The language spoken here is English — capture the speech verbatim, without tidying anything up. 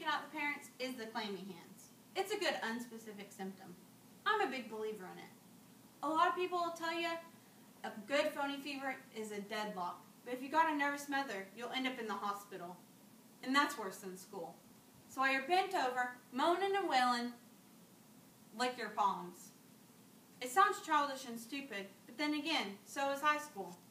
freaking out the parents is the clammy hands. It's a good unspecific symptom. I'm a big believer in it. A lot of people will tell you a good phony fever is a deadlock, but if you got a nervous mother, you'll end up in the hospital. And that's worse than school. So while you're bent over, moaning and wailing, lick your palms. It sounds childish and stupid, but then again, so is high school.